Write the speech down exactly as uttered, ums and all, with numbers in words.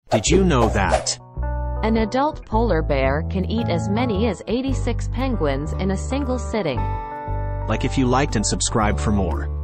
Did you know that? An adult polar bear can eat as many as eighty-six penguins in a single sitting. Like if you liked and subscribed for more.